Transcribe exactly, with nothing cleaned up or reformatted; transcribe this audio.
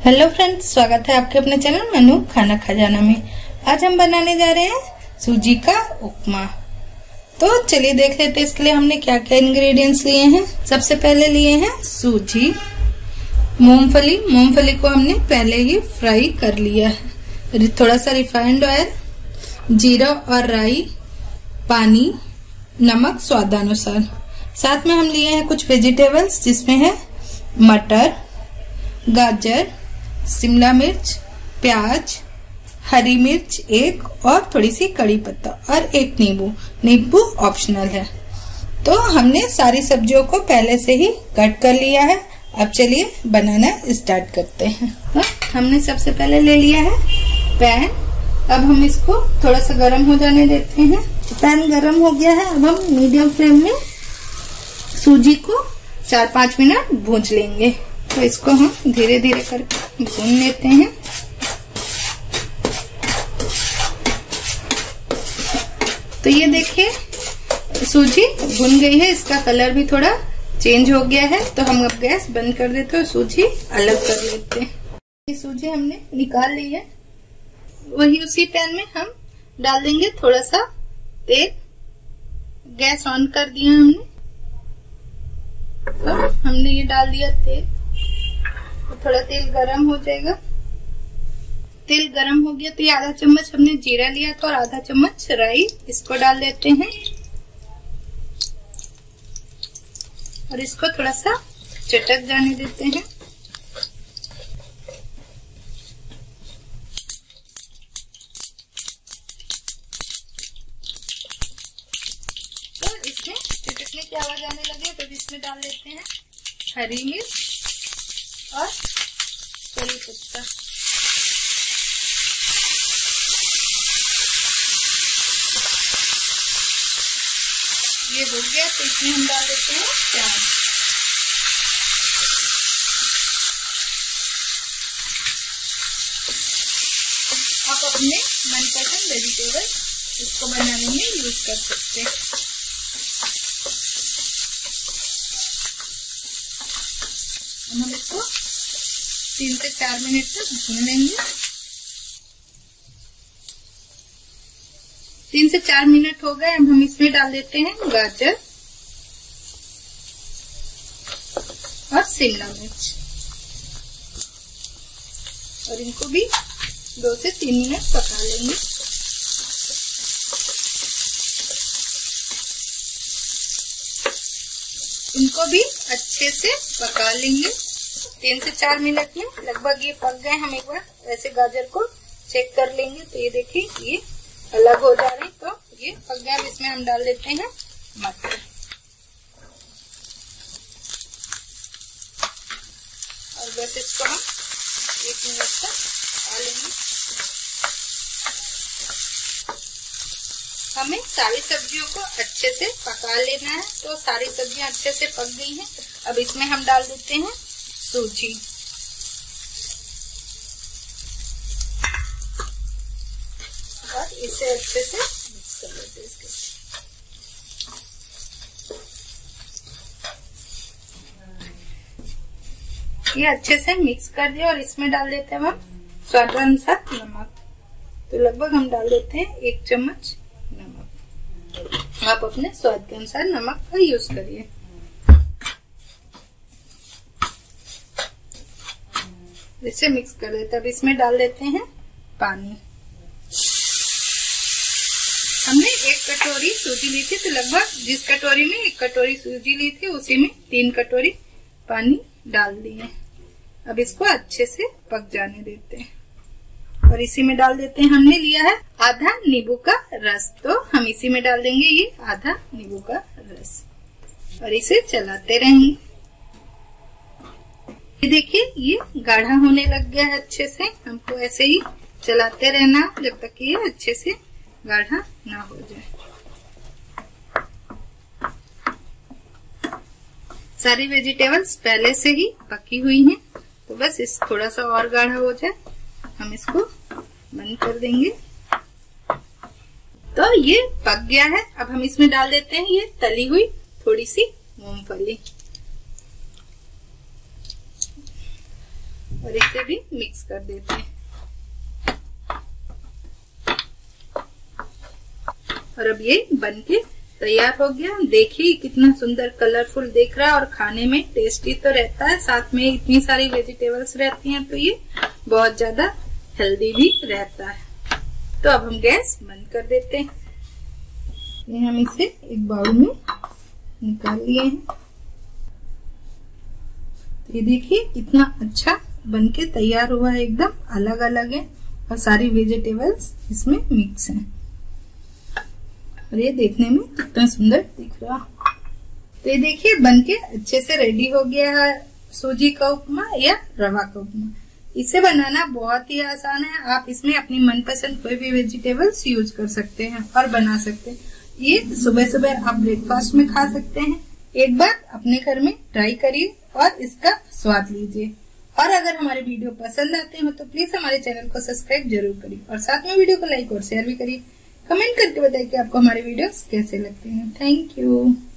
Hello friends, स्वागत है आपके अपने चैनल मनु खाना खजाना में। आज हम बनाने जा रहे हैं सूजी का उपमा। तो चलिए देख लेते हैं इसके लिए हमने क्या क्या इंग्रेडिएंट्स लिए हैं। सबसे पहले लिए हैं सूजी, मूंगफली। मूंगफली को हमने पहले ही फ्राई कर लिया है। थोड़ा सा रिफाइंड ऑयल, जीरा और राई, पानी, नमक स्वादानुसार। साथ में हम लिए हैं कुछ वेजिटेबल्स जिसमें है मटर, गाजर, शिमला मिर्च, प्याज, हरी मिर्च एक और थोड़ी सी कड़ी पत्ता और एक नींबू। नींबू ऑप्शनल है। तो हमने सारी सब्जियों को पहले से ही कट कर लिया है। अब चलिए बनाना स्टार्ट करते हैं। तो हमने सबसे पहले ले लिया है पैन। अब हम इसको थोड़ा सा गर्म हो जाने देते हैं। पैन गर्म हो गया है। अब हम मीडियम फ्लेम में सूजी को चार पाँच मिनट भूंज लेंगे। तो इसको हम धीरे धीरे करके भून लेते हैं। तो ये देखिए सूजी भुन गई है, इसका कलर भी थोड़ा चेंज हो गया है। तो हम अब गैस बंद कर देते हैं और सूजी अलग कर लेते हैं। ये सूजी हमने निकाल ली है। वही उसी पैन में हम डाल देंगे थोड़ा सा तेल। गैस ऑन कर दिया हमने। तो हमने ये डाल दिया तेल। तो थोड़ा तेल गरम हो जाएगा। तेल गरम हो गया तो ये आधा चम्मच हमने जीरा लिया था और आधा चम्मच राई, इसको डाल देते हैं और इसको थोड़ा सा चटक जाने देते हैं। तो इसमें चटकने की आवाज आने लगे तो इसमें डाल देते हैं हरी मिर्च और कड़ी पत्ता। ये हो गया तो इसमें हम डाल देते हैं प्याज। आप अपने मनपसंद वेजिटेबल इसको बनाने में यूज कर सकते हैं। हम इसको तीन से चार मिनट तक भून लेंगे। तीन से चार मिनट हो गए। अब हम इसमें डाल देते हैं गाजर और शिमला मिर्च और इनको भी दो से तीन मिनट पका लेंगे। इनको भी अच्छे से पका लेंगे। तीन से चार मिनट में लगभग ये पक गए। हम एक बार ऐसे गाजर को चेक कर लेंगे। तो ये देखिए ये अलग हो जा रही। तो ये पक गया। इसमें हम डाल देते हैं मटर और बस इसको हम एक मिनट तक पका लेंगे। हमें सारी सब्जियों को अच्छे से पका लेना है। तो सारी सब्जियां अच्छे से पक गई हैं। अब इसमें हम डाल देते हैं सूजी और इसे अच्छे से मिक्स कर लेते हैं। इसके ये अच्छे से मिक्स कर दिया और इसमें डाल देते हैं हम स्वादानुसार नमक। तो लगभग हम डाल देते हैं एक चम्मच नमक। आप अपने स्वाद के अनुसार नमक का यूज करिए। इसे मिक्स कर देते हैं। अब इसमें डाल देते हैं पानी। हमने एक कटोरी सूजी ली थी। तो लगभग जिस कटोरी में एक कटोरी सूजी ली थी उसी में तीन कटोरी पानी डाल दिए। अब इसको अच्छे से पक जाने देते हैं और इसी में डाल देते हैं हमने लिया है आधा नींबू का रस। तो हम इसी में डाल देंगे ये आधा नींबू का रस और इसे चलाते रहेंगे। ये देखिए ये गाढ़ा होने लग गया है अच्छे से। हमको ऐसे ही चलाते रहना जब तक ये अच्छे से गाढ़ा ना हो जाए। सारी वेजिटेबल्स पहले से ही पकी हुई हैं। तो बस इस थोड़ा सा और गाढ़ा हो जाए हम इसको बंद कर देंगे। तो ये पक गया है। अब हम इसमें डाल देते हैं ये तली हुई थोड़ी सी मूंगफली। और इसे भी मिक्स कर देते हैं। और अब ये बनके तैयार हो गया। देखिए कितना सुंदर कलरफुल दिख रहा है और खाने में टेस्टी तो रहता है, साथ में इतनी सारी वेजिटेबल्स रहती हैं तो ये बहुत ज्यादा हेल्दी भी रहता है। तो अब हम गैस बंद कर देते हैं। ये हम इसे एक बाउल में निकाल लिए हैं। तो ये देखिए कितना अच्छा बनके तैयार हुआ है, एकदम अलग अलग है और सारी वेजिटेबल्स इसमें मिक्स हैं और ये देखने में कितना सुंदर दिख रहा। तो ये देखिए बनके अच्छे से रेडी हो गया है सूजी का उपमा या रवा का उपमा। इसे बनाना बहुत ही आसान है। आप इसमें अपनी मनपसंद कोई भी वेजिटेबल्स यूज कर सकते हैं और बना सकते हैं। ये सुबह सुबह आप ब्रेकफास्ट में खा सकते हैं। एक बार अपने घर में ट्राई करिए और इसका स्वाद लीजिए। और अगर हमारे वीडियो पसंद आते हो तो प्लीज हमारे चैनल को सब्सक्राइब जरूर करिए और साथ में वीडियो को लाइक और शेयर भी करिए। कमेंट करके बताइए कि आपको हमारे वीडियोस कैसे लगते हैं। Thank you.